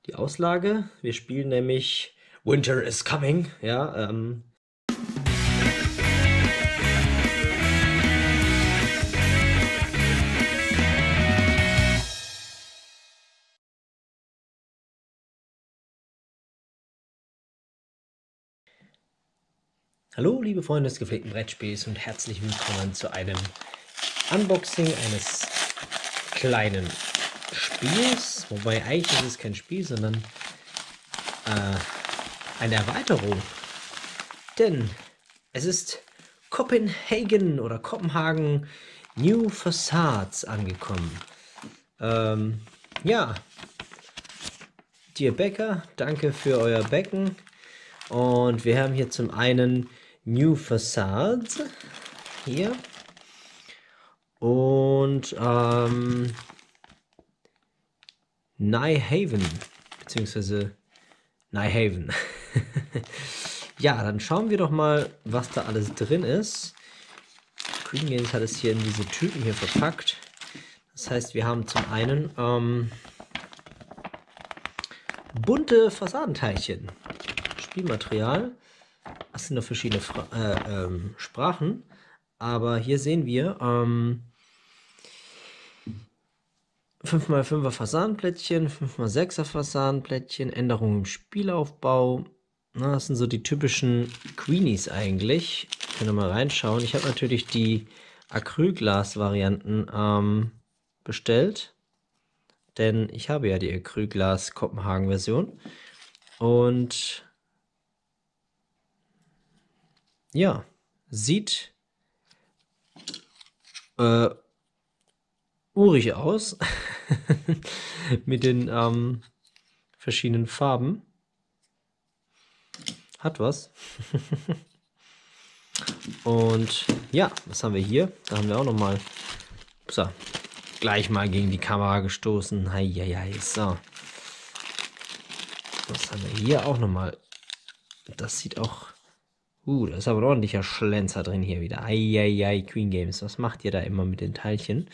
die Auslage. Wir spielen nämlich Winter is Coming. Ja, Hallo, liebe Freunde des gepflegten Brettspiels und herzlich willkommen zu einem Unboxing eines kleinen Spiels. Wobei eigentlich ist es kein Spiel, sondern eine Erweiterung. Denn es ist Kopenhagen New Facades angekommen. Ja, Dear Becker, danke für euer Becken. Und wir haben hier zum einen New Facades hier und Nyhaven, beziehungsweise Nyhaven. Ja, dann schauen wir doch mal, was da alles drin ist. Queen Games hat es hier in diese Tüten hier verpackt. Das heißt, wir haben zum einen bunte Fassadenteilchen, Spielmaterial. Das sind noch verschiedene Sprachen, aber hier sehen wir 5x5er Fassadenplättchen, 5x6er Fassadenplättchen, Änderungen im Spielaufbau. Na, das sind so die typischen Queenies eigentlich. Können wir mal reinschauen. Ich habe natürlich die Acrylglas-Varianten bestellt, denn ich habe ja die Acrylglas-Kopenhagen-Version. Und ja, sieht urig aus mit den verschiedenen Farben. Hat was. Und ja, was haben wir hier? Da haben wir auch noch mal gleich mal gegen die Kamera gestoßen. Heieiei, so. Was haben wir hier auch noch mal? Das sieht auch... da ist aber ein ordentlicher Schlenzer drin hier wieder. Eieiei, Queen Games. Was macht ihr da immer mit den Teilchen?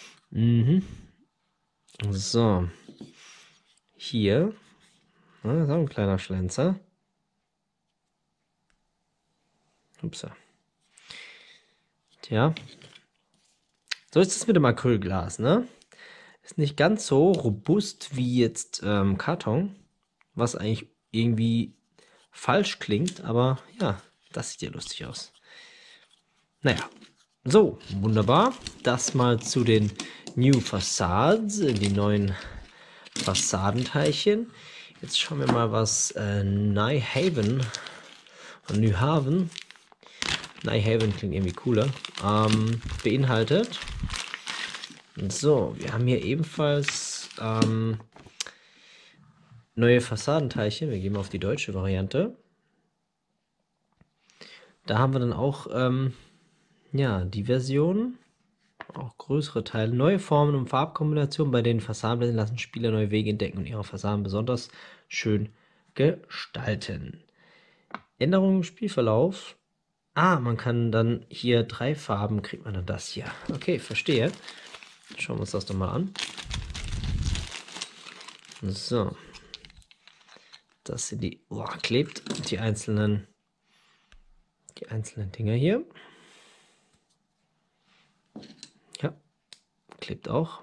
So. Hier. Das ist auch ein kleiner Schlenzer. Upsa. Tja. So ist es mit dem Acrylglas, ne? Ist nicht ganz so robust wie jetzt Karton. Was eigentlich irgendwie falsch klingt, aber ja. Das sieht ja lustig aus. Naja, so, wunderbar. Das mal zu den New Facades, die neuen Fassadenteilchen. Jetzt schauen wir mal, was Nyhaven klingt irgendwie cooler, beinhaltet. So, wir haben hier ebenfalls neue Fassadenteilchen. Wir gehen auf die deutsche Variante. Da haben wir dann auch, ja, die Version, auch größere Teile, neue Formen und Farbkombinationen, bei denen Fassadenplättchen lassen Spieler neue Wege entdecken und ihre Fassaden besonders schön gestalten. Änderungen im Spielverlauf. Man kann dann hier 3 Farben, kriegt man dann das hier. Okay, verstehe. Schauen wir uns das doch mal an. So. Das sind die, klebt die einzelnen Dinger hier. Ja, klebt auch.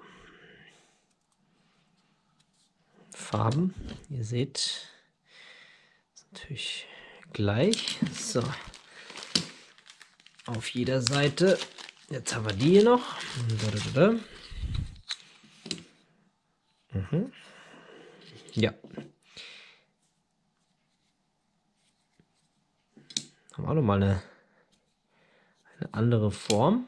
Farben, ihr seht, ist natürlich gleich. So, auf jeder Seite. Jetzt haben wir die hier noch. Ja. Haben wir auch nochmal eine andere Form.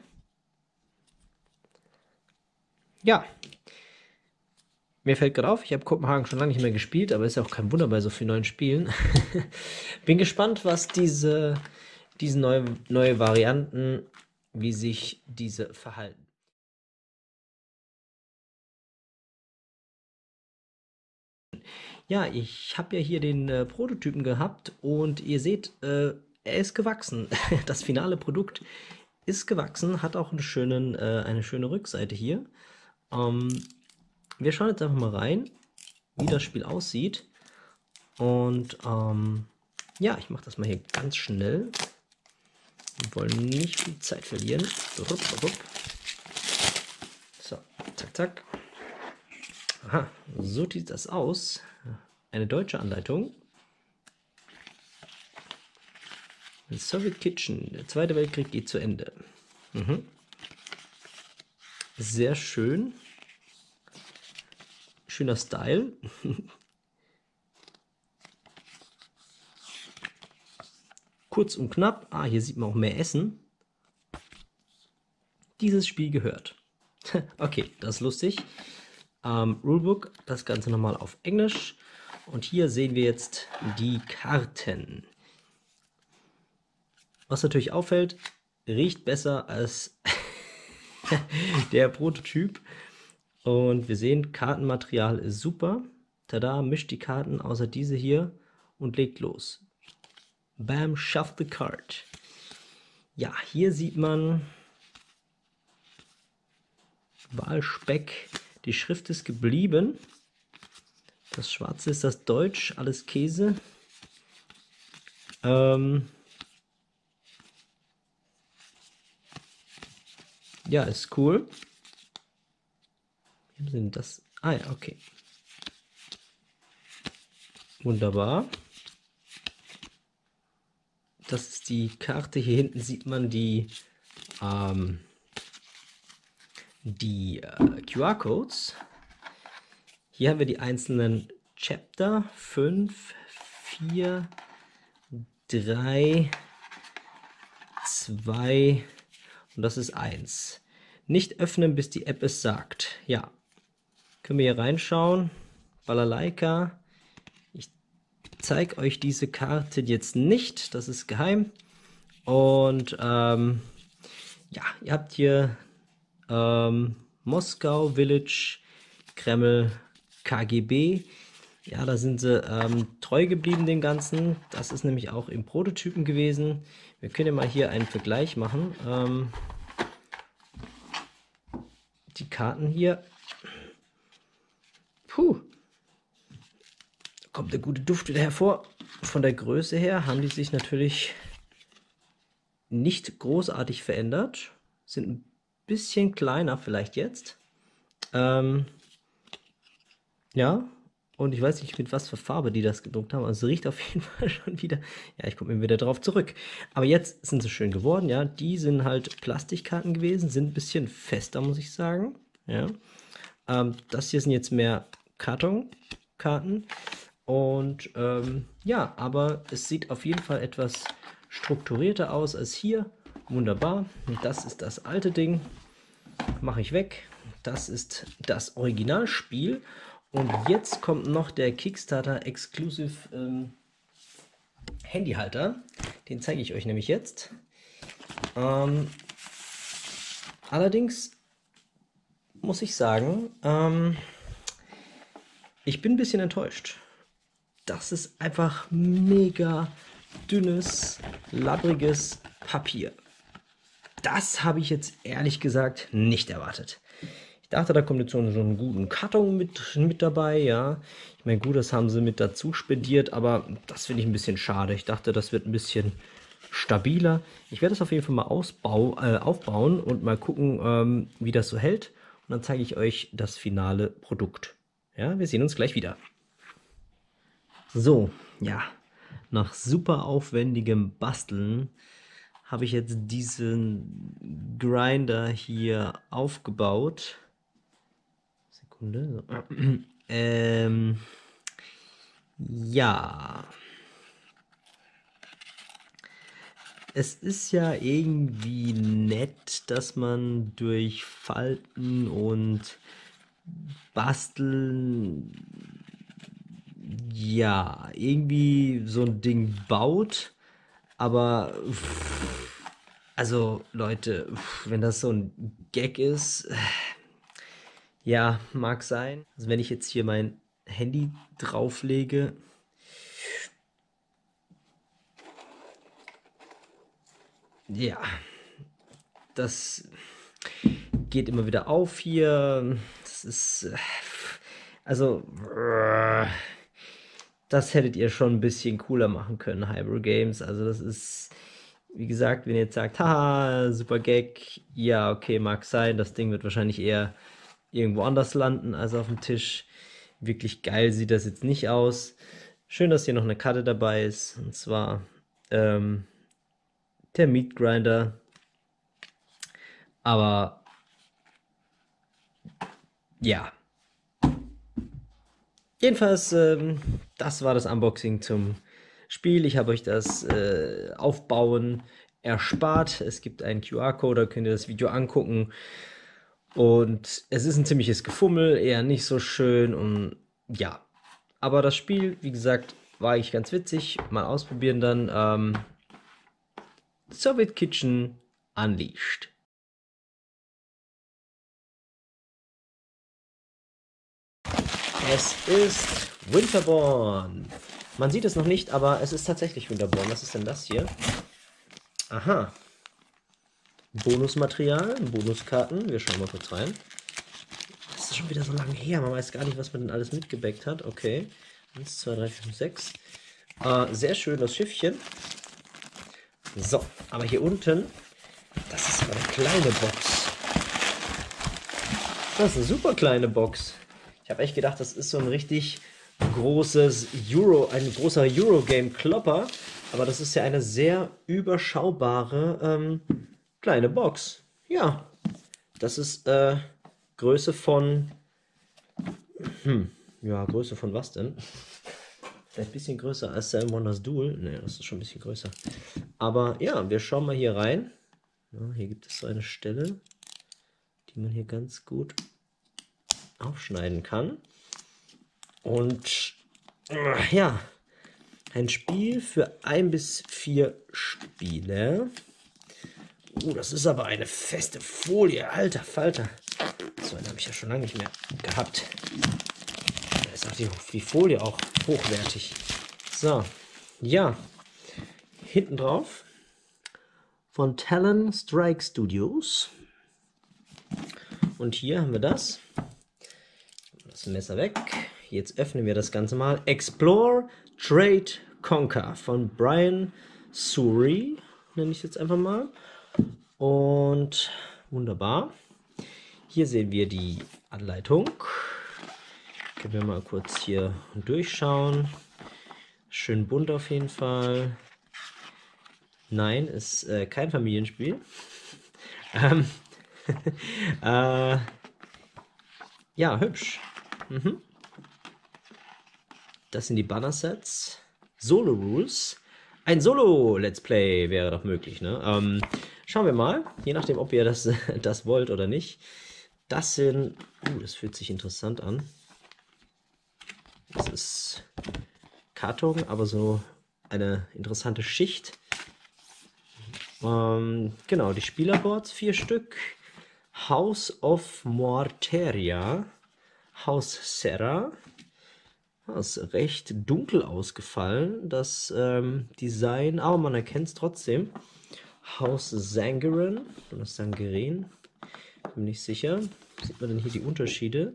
Ja. Mir fällt gerade auf, ich habe Kopenhagen schon lange nicht mehr gespielt, aber ist ja auch kein Wunder bei so vielen neuen Spielen. Bin gespannt, was diese neue Varianten, wie sich diese verhalten. Ja, ich habe ja hier den Prototypen gehabt und ihr seht, er ist gewachsen. Das finale Produkt ist gewachsen, hat auch eine schöne Rückseite hier. Wir schauen jetzt einfach mal rein. wie das Spiel aussieht. Und ja, ich mache das mal hier ganz schnell. Wir wollen nicht viel Zeit verlieren. So, zack, zack. Aha, so sieht das aus. Eine deutsche Anleitung. The Soviet Kitchen. Der Zweite Weltkrieg geht zu Ende. Sehr schön. Schöner Style. Kurz und knapp. Ah, hier sieht man auch mehr Essen. Dieses Spiel gehört. Okay, das ist lustig. Rulebook, das Ganze nochmal auf Englisch. Und hier sehen wir jetzt die Karten. Was natürlich auffällt, riecht besser als der Prototyp. Und wir sehen, Kartenmaterial ist super. Tada, mischt die Karten außer diese hier und legt los. Bam, shuffle the card. Ja, hier sieht man Walspeck. Die Schrift ist geblieben. Das Schwarze ist das Deutsch, alles Käse. Ja, ist cool. Wie sind das? Ah ja, okay. Wunderbar. Das ist die Karte. Hier hinten sieht man die QR-Codes. Hier haben wir die einzelnen Chapter. 5, 4, 3, 2 und das ist 1. Nicht öffnen, bis die App es sagt. Ja, können wir hier reinschauen. Balalaika. Ich zeige euch diese Karte jetzt nicht, das ist geheim. Und ja, ihr habt hier Moskau, Village, Kreml, KGB. Ja, da sind sie treu geblieben dem Ganzen. Das ist nämlich auch im Prototypen gewesen. Wir können ja mal hier einen Vergleich machen. Die Karten hier. Puh. Da kommt der gute Duft wieder hervor. Von der Größe her haben die sich natürlich nicht großartig verändert. Sind ein bisschen kleiner vielleicht jetzt. Ja, und ich weiß nicht, mit was für Farbe die das gedruckt haben. Also es riecht auf jeden Fall schon wieder. Ja, ich komme wieder drauf zurück. Aber jetzt sind sie schön geworden, ja. Die sind halt Plastikkarten gewesen, sind ein bisschen fester, muss ich sagen. Ja. Das hier sind jetzt mehr Kartonkarten. Und ja, aber es sieht auf jeden Fall etwas strukturierter aus als hier. Wunderbar. Und das ist das alte Ding. Mache ich weg. Das ist das Originalspiel. Und jetzt kommt noch der Kickstarter Exclusive Handyhalter. Den zeige ich euch nämlich jetzt. Allerdings muss ich sagen, ich bin ein bisschen enttäuscht. Das ist einfach mega dünnes, labbriges Papier. Das habe ich jetzt ehrlich gesagt nicht erwartet. Ich dachte, da kommt jetzt so einen guten Karton mit dabei, ja. Ich meine, gut, das haben sie mit dazu spendiert, aber das finde ich ein bisschen schade. Ich dachte, das wird ein bisschen stabiler. Ich werde das auf jeden Fall mal aufbauen und mal gucken, wie das so hält. Und dann zeige ich euch das finale Produkt. Ja, wir sehen uns gleich wieder. So, ja, nach super aufwendigem Basteln habe ich jetzt diesen Grinder hier aufgebaut. Sekunde. So. Ja. Es ist ja irgendwie nett, dass man durch Falten und Basteln ja irgendwie so ein Ding baut, aber also Leute, wenn das so ein Gag ist, ja, mag sein. Also wenn ich jetzt hier mein Handy drauflege, ja, das geht immer wieder auf hier. Das ist Also, das hättet ihr schon ein bisschen cooler machen können, Hybro Games. Also, das ist, wie gesagt, wenn ihr jetzt sagt, haha, super Gag, ja, okay, mag sein, das Ding wird wahrscheinlich eher irgendwo anders landen als auf dem Tisch. Wirklich geil sieht das jetzt nicht aus. Schön, dass hier noch eine Karte dabei ist, und zwar der Meat Grinder. Aber ja. Jedenfalls, das war das Unboxing zum Spiel. Ich habe euch das Aufbauen erspart. Es gibt einen QR-Code, da könnt ihr das Video angucken. Und es ist ein ziemliches Gefummel, eher nicht so schön. Und ja, aber das Spiel, wie gesagt, war eigentlich ganz witzig. Mal ausprobieren dann. Soviet Kitchen Unleashed. Es ist Winterborn. Man sieht es noch nicht, aber es ist tatsächlich Winterborn. Was ist denn das hier? Aha. Bonusmaterial, Bonuskarten. Wir schauen mal kurz rein. Das ist schon wieder so lange her. Man weiß gar nicht, was man denn alles mitgebackt hat. Okay. 1, 2, 3, 4, 5, 6. Sehr schön das Schiffchen. So, aber hier unten, das ist aber eine kleine Box. Das ist eine super kleine Box. Ich habe echt gedacht, das ist so ein richtig großes ein großer Eurogame-Klopper. Aber das ist ja eine sehr überschaubare kleine Box. Ja, das ist Größe von... ja, Größe von was denn? Vielleicht ein bisschen größer als Seven Wonders Duel. Ne, das ist schon ein bisschen größer. Aber ja, wir schauen mal hier rein. Ja, hier gibt es so eine Stelle, die man hier ganz gut aufschneiden kann. Und ja, ein Spiel für 1 bis 4 Spieler. Das ist aber eine feste Folie. Alter Falter. So eine habe ich ja schon lange nicht mehr gehabt. Da ist auch die Folie auch hochwertig. So, ja. Hinten drauf von Talon Strike Studios. Und hier haben wir das. Das Messer weg. Jetzt öffnen wir das Ganze mal. Explore, Trade, Conquer von Brian Suri, nenne ich es jetzt einfach mal. Und wunderbar. Hier sehen wir die Anleitung. Können wir mal kurz hier durchschauen. Schön bunt auf jeden Fall. Nein, ist kein Familienspiel. Ja, hübsch. Das sind die Banner-Sets. Solo-Rules. Ein Solo-Let's Play wäre doch möglich, ne? Schauen wir mal, je nachdem, ob ihr das wollt oder nicht. Das sind... das fühlt sich interessant an. Das ist Karton, aber so eine interessante Schicht. Genau, die Spielerboards, 4 Stück. House of Morteria. Haus Serra. Das ist recht dunkel ausgefallen, das Design, aber man erkennt es trotzdem. Haus Sangeren oder Sangeren, bin nicht sicher. Sieht man denn hier die Unterschiede?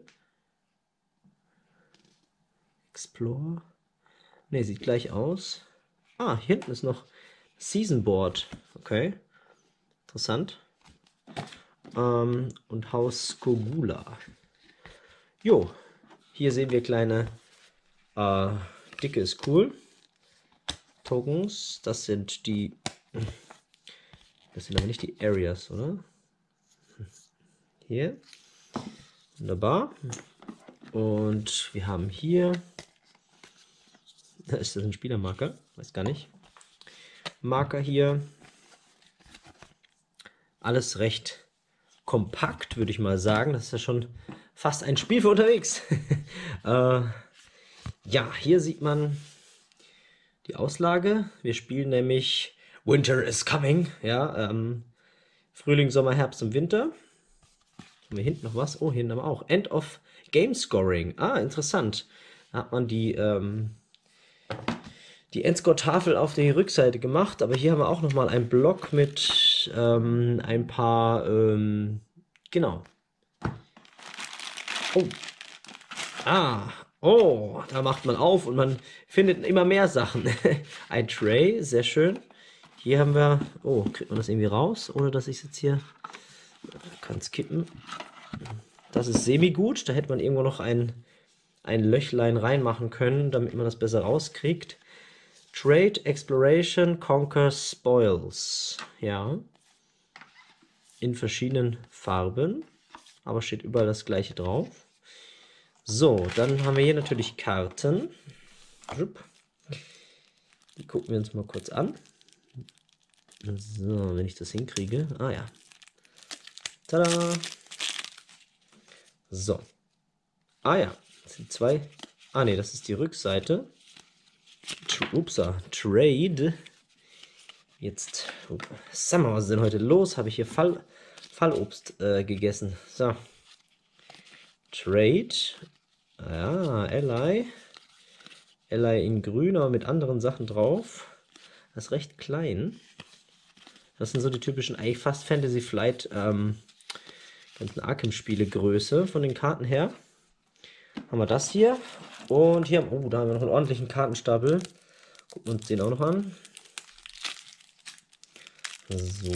Explore. Ne, sieht gleich aus. Ah, hier hinten ist noch Season Board. Okay, interessant. Und Haus Skogula. Jo, hier sehen wir kleine dicke ist cool. Tokens, das sind aber nicht die Areas, oder? Hier. Wunderbar. Und wir haben hier, da ist das ein Spielermarker, weiß gar nicht. Marker hier. Alles recht kompakt, würde ich mal sagen. Das ist ja schon fast ein Spiel für unterwegs. Ja, hier sieht man die Auslage. Wir spielen nämlich Winter is Coming. Ja, Frühling, Sommer, Herbst und Winter. Haben wir hinten noch was? Oh, hinten haben wir auch. End of Game Scoring. Ah, interessant. Da hat man die Endscore-Tafel auf der Rückseite gemacht. Aber hier haben wir auch nochmal einen Block mit ein paar, genau. Oh. Ah, oh, da macht man auf und man findet immer mehr Sachen. Ein Tray, sehr schön. Hier haben wir, oh, kriegt man das irgendwie raus, ohne dass ich es jetzt hier, kann es kippen. Das ist semi-gut, da hätte man irgendwo noch ein Löchlein reinmachen können, damit man das besser rauskriegt. Trade, Exploration, Conquer, Spoils. Ja. In verschiedenen Farben, aber steht überall das gleiche drauf. So, dann haben wir hier natürlich Karten. Die gucken wir uns mal kurz an. So, wenn ich das hinkriege. Ah ja. Tada! So. Ah ja, das sind zwei. Ah ne, das ist die Rückseite. Upsa, Trade. Jetzt, sag mal, was ist denn heute los? Habe ich hier Fallobst gegessen. So. Trade. Ja, Ally. Ally in grün, aber mit anderen Sachen drauf. Das ist recht klein. Das sind so die typischen, eigentlich fast Fantasy Flight ganzen Arkham-Spiele Größe von den Karten her. Haben wir das hier. Und hier, oh, da haben wir noch einen ordentlichen Kartenstapel. Gucken wir uns den auch noch an. So.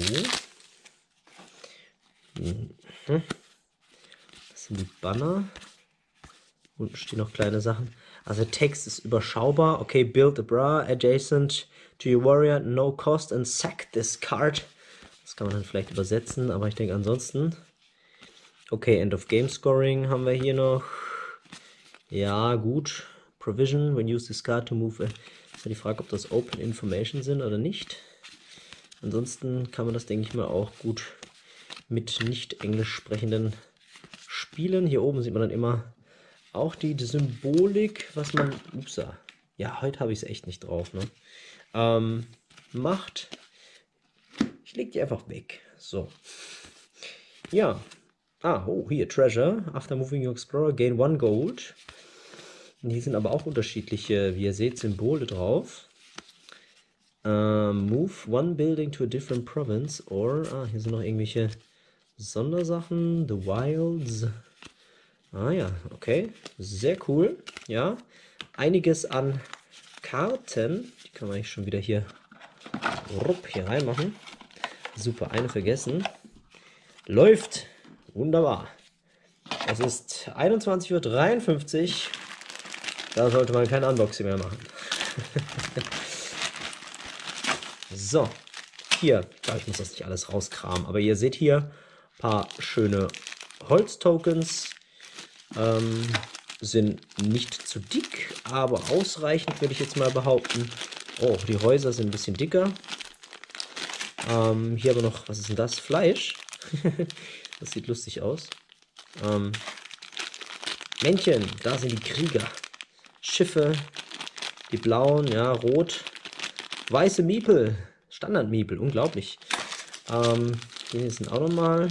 Das sind die Banner. Unten stehen noch kleine Sachen. Also Text ist überschaubar. Okay, build a bra adjacent to your warrior, no cost and sack this card. Das kann man dann vielleicht übersetzen, aber ich denke ansonsten. Okay, End of Game Scoring haben wir hier noch. Ja, gut. Provision, when use this card to move. Ist ja die Frage, ob das Open Information sind oder nicht. Ansonsten kann man das, denke ich mal, auch gut mit nicht englisch sprechenden spielen. Hier oben sieht man dann immer auch die Symbolik, was man, upsa, ja, heute habe ich es echt nicht drauf, ne? Macht. Ich lege die einfach weg. So. Ja. Ah, oh, hier, Treasure. After moving your explorer, gain 1 Gold. Und hier sind aber auch unterschiedliche, wie ihr seht, Symbole drauf. Move one building to a different province. Or, hier sind noch irgendwelche Sondersachen. The Wilds. Ah ja, okay. Sehr cool. Ja. Einiges an Karten. Die können wir eigentlich schon wieder hier reinmachen. Super, eine vergessen. Läuft. Wunderbar. Es ist 21:53 Uhr. Da sollte man kein Unboxing mehr machen. So. Hier. Ich muss das nicht alles rauskramen. Aber ihr seht hier ein paar schöne Holztokens. Sind nicht zu dick, aber ausreichend, würde ich jetzt mal behaupten. Oh, die Häuser sind ein bisschen dicker. Hier aber noch, was ist denn das? Fleisch. Das sieht lustig aus. Männchen, da sind die Krieger. Schiffe, die blauen, ja, rot. Weiße Miepel, Standard-Miepel, unglaublich. Hier sind auch nochmal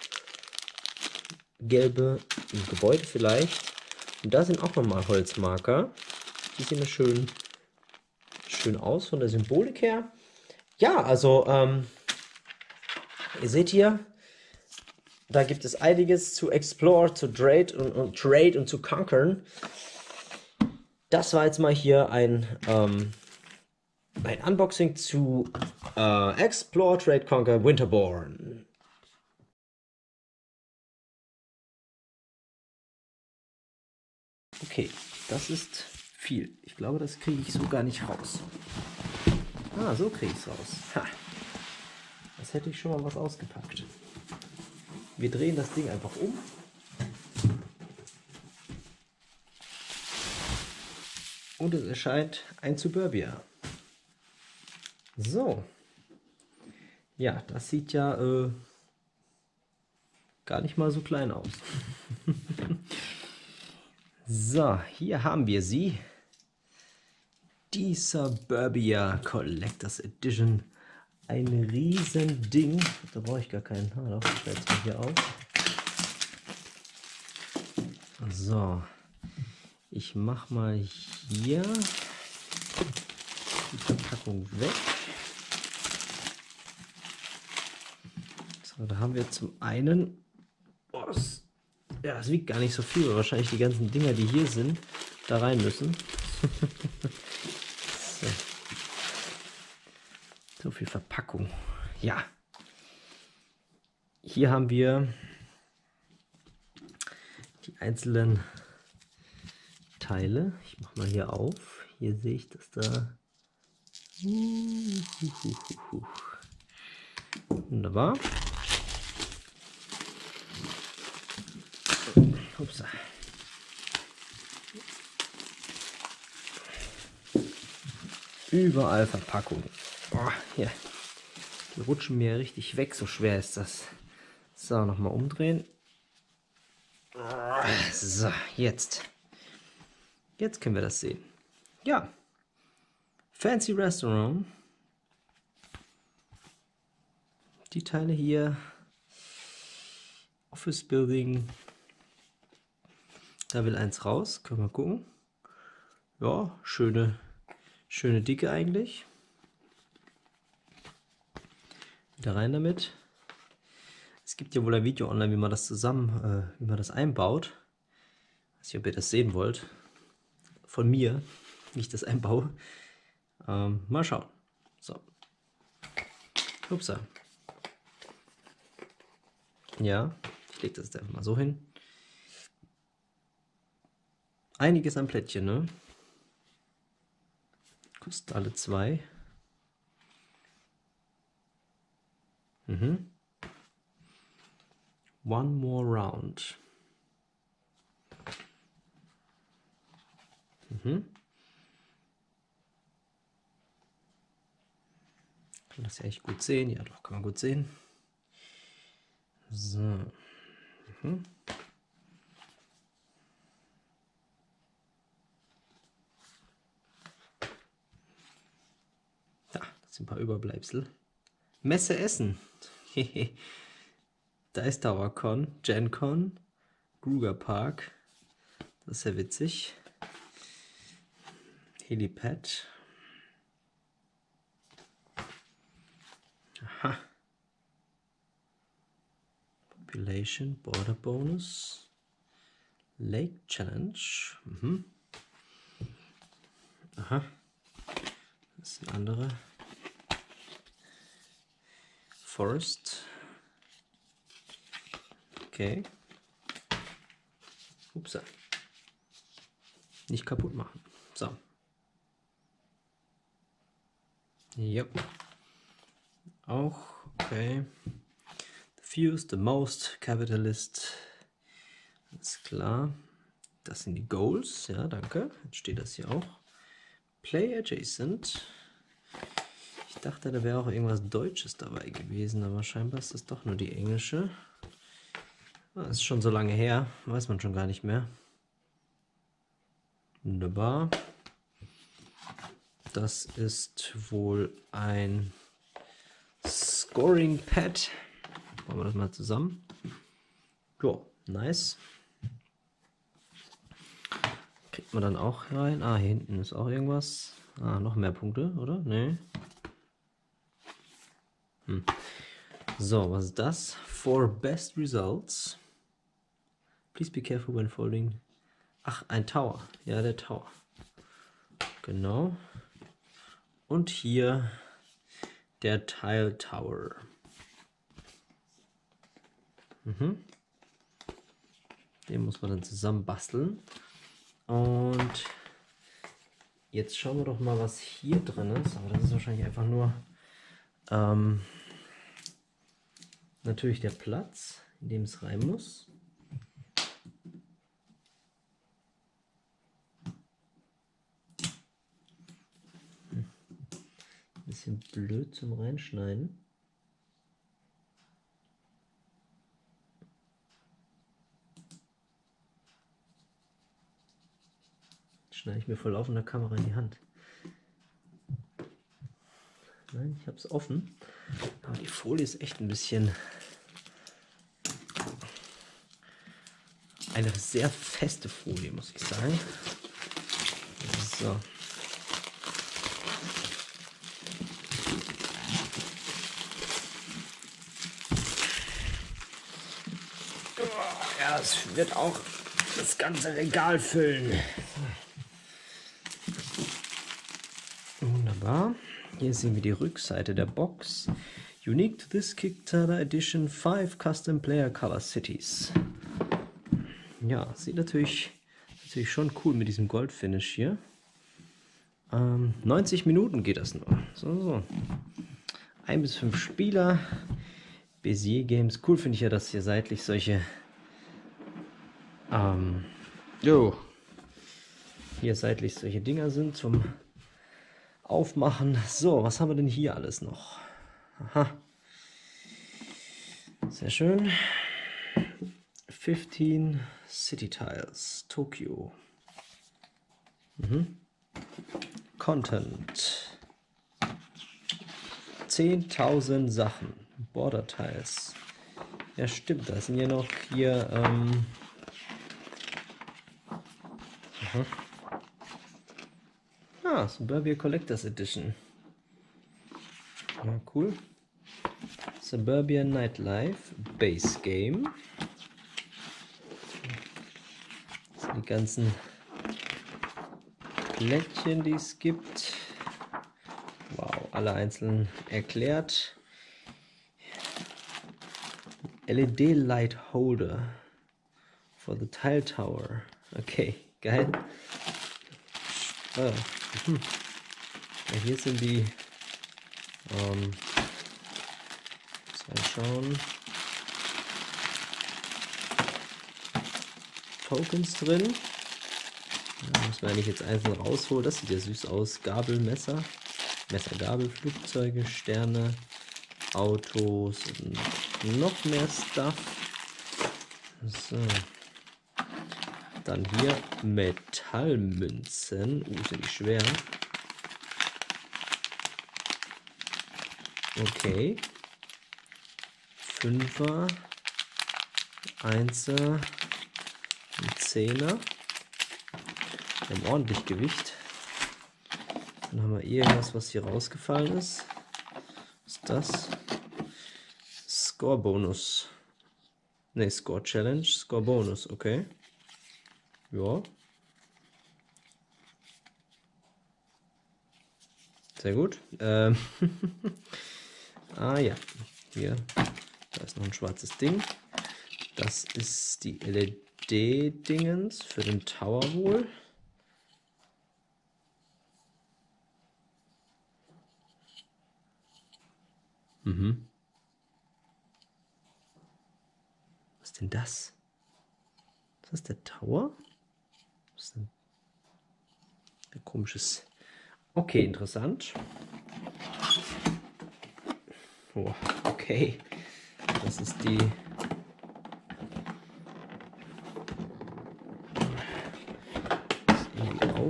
gelbe Gebäude vielleicht. Und da sind auch nochmal Holzmarker. Die sehen schön aus von der Symbolik her. Ja, also ihr seht hier, da gibt es einiges zu explore, zu trade und zu conquern. Das war jetzt mal hier ein Unboxing zu Explore, Trade, Conquer, Winterborn. Okay, das ist viel. Ich glaube, das kriege ich so gar nicht raus. Ah, so kriege ich es raus. Ha. Das hätte ich schon mal was ausgepackt. Wir drehen das Ding einfach um. Und es erscheint ein Suburbia. So. Ja, das sieht ja gar nicht mal so klein aus. So, hier haben wir sie. Die Suburbia Collectors Edition. Ein riesen Ding. Da brauche ich gar keinen. Ah, doch, ich stelle es mal hier auf. So. Ich mache mal hier die Verpackung weg. So, da haben wir zum einen, oh, das Ja, es wiegt gar nicht so viel, weil wahrscheinlich die ganzen Dinger, die hier sind, da rein müssen. So. So viel Verpackung. Ja. Hier haben wir die einzelnen Teile. Ich mache mal hier auf. Hier sehe ich, dass da... Wunderbar. Ups. Überall Verpackung. Boah, hier. Die rutschen mir richtig weg, so schwer ist das. So, nochmal umdrehen. So, jetzt. Jetzt können wir das sehen. Ja. Fancy Restaurant. Die Teile hier. Office Building. Da will eins raus. Können wir gucken. Ja, schöne Dicke eigentlich. Wieder rein damit. Es gibt ja wohl ein Video online, wie man das wie man das einbaut. Ich weiß nicht, ob ihr das sehen wollt. Von mir, wie ich das einbaue. Mal schauen. So. Upsa. Ja, ich lege das jetzt einfach mal so hin. Einiges an Plättchen, ne? Kosten alle 2. One more round. Kann das ja echt gut sehen? Ja, doch, kann man gut sehen. So. Ja, das sind ein paar Überbleibsel. Messe Essen. Dice Tower Con, Gen Con, Kruger Park. Das ist ja witzig. Helipad. Aha. Population, Border Bonus, Lake Challenge. Aha. Das ist ein anderer. Forest. Okay. Upsa. Nicht kaputt machen. So. Yep. Auch. Okay. The fewest, the most, Capitalist. Alles klar. Das sind die Goals. Ja, danke. Jetzt steht das hier auch. Play adjacent. Ich dachte, da wäre auch irgendwas Deutsches dabei gewesen, aber scheinbar ist das doch nur die englische. Das ist schon so lange her, weiß man schon gar nicht mehr. Wunderbar. Das ist wohl ein Scoring Pad. Machen wir das mal zusammen. Ja, nice. Kriegt man dann auch rein. Ah, hier hinten ist auch irgendwas. Ah, noch mehr Punkte, oder? Nee. So, was ist das? For best results. Please be careful when folding. Ach, ein Tower. Ja, der Tower. Genau. Und hier der Tile Tower. Den muss man dann zusammen basteln. Und jetzt schauen wir doch mal, was hier drin ist. Aber das ist wahrscheinlich einfach nur natürlich der Platz, in dem es rein muss. Bisschen blöd zum Reinschneiden. Schneide ich mir vor laufender Kamera in die Hand. Nein, ich habe es offen. Aber die Folie ist echt ein bisschen... Eine sehr feste Folie, muss ich sagen. So. Ja, Das wird auch das ganze Regal füllen. Wunderbar. Hier sehen wir die Rückseite der Box. Unique to this Kickstarter Edition 5 Custom Player Color Cities. Ja, sieht natürlich schon cool mit diesem Goldfinish hier. 90 Minuten geht das nur. So. 1 bis 5 Spieler. Bézier Games. Cool finde ich ja, dass hier seitlich solche hier seitlich solche Dinger sind zum Aufmachen. So, was haben wir denn hier alles noch? Aha. Sehr schön. 15 City Tiles, Tokio. Content. 10.000 Sachen. Border Tiles. Ja, stimmt, da sind ja noch hier. Suburbia Collectors Edition. Ja, cool. Suburbia Nightlife Base Game. Das sind die ganzen Plättchen, die es gibt. Wow, alle einzeln erklärt. LED Light Holder for the Tile Tower. Okay, geil. Ja, hier sind die mal schauen. Tokens drin. Da muss man eigentlich jetzt einzeln rausholen. Das sieht ja süß aus. Gabel, Messer, Gabel, Flugzeuge, Sterne, Autos und noch mehr Stuff. So. Dann hier Metallmünzen. Sind die schwer. Okay. 5er, 1er und 10er. Wir haben ordentlich Gewicht. Dann haben wir irgendwas, was hier rausgefallen ist. Was ist das? Score Bonus. Ne, Score Challenge. Score Bonus, okay. Ja. Sehr gut. Ah ja, hier, da ist noch ein schwarzes Ding. Das ist die LED-Dingens für den Tower wohl. Was ist denn das? Ist das der Tower? Was ist denn ein komisches... Okay, interessant. Oh, okay. Das ist die... Das irgendwie auf.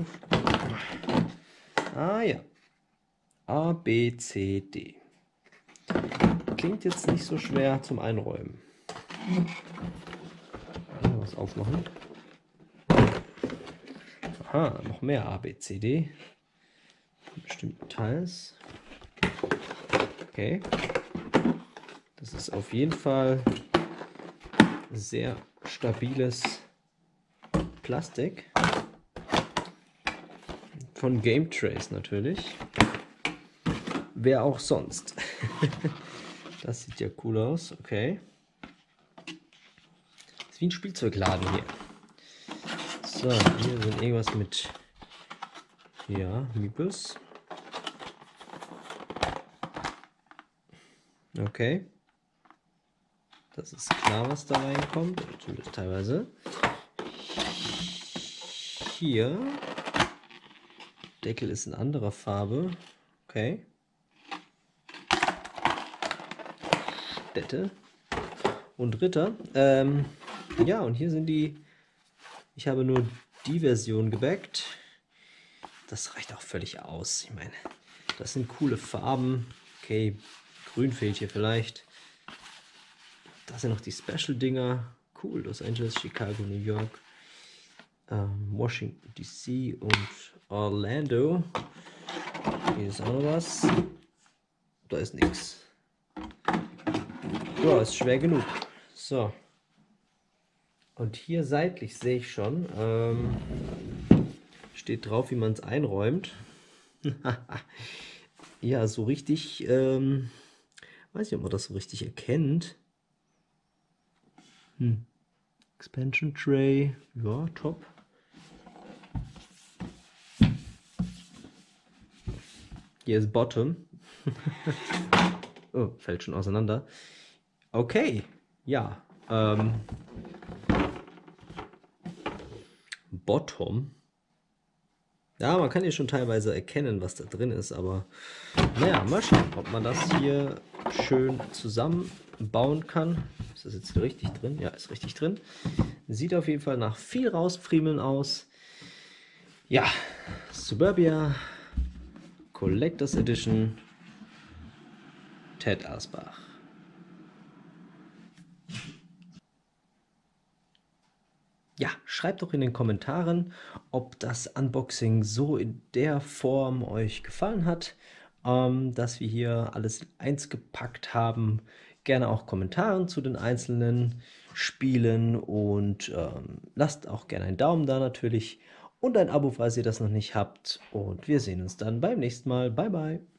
Ah ja. A, B, C, D. Klingt jetzt nicht so schwer zum Einräumen. Was aufmachen. Aha, noch mehr A, B, C, D. Bestimmten Teils. Okay. Das ist auf jeden Fall sehr stabiles Plastik. Von Game Trace natürlich. Wer auch sonst. Das sieht ja cool aus. Okay. Das ist wie ein Spielzeugladen hier. So, hier sind irgendwas mit... Ja, Meeples. Okay. Das ist klar, was da reinkommt. Zumindest teilweise. Hier. Deckel ist in anderer Farbe. Okay. Städte. Und Ritter. Ja, und hier sind die... Ich habe nur die Version gebackt. Das reicht auch völlig aus. Ich meine, das sind coole Farben. Okay, grün fehlt hier vielleicht. Da sind noch die Special-Dinger. Cool, Los Angeles, Chicago, New York, Washington DC und Orlando. Hier ist auch noch was. Da ist nichts. Ja, ist schwer genug. So. Und hier seitlich sehe ich schon, steht drauf, wie man es einräumt. Ja, so richtig, weiß nicht, ob man das so richtig erkennt. Expansion Tray, ja, top. Hier ist Bottom. Oh, fällt schon auseinander. Okay, ja. Bottom. Ja, man kann hier schon teilweise erkennen, was da drin ist, aber naja, mal schauen, ob man das hier schön zusammenbauen kann. Ist das jetzt richtig drin? Ja, ist richtig drin. Sieht auf jeden Fall nach viel rausfriemeln aus. Ja, Suburbia Collectors Edition Ted Asbach. Ja, schreibt doch in den Kommentaren, ob das Unboxing so in der Form euch gefallen hat, dass wir hier alles in eins gepackt haben. Gerne auch Kommentare zu den einzelnen Spielen und lasst auch gerne einen Daumen da natürlich und ein Abo, falls ihr das noch nicht habt. Und wir sehen uns dann beim nächsten Mal. Bye, bye.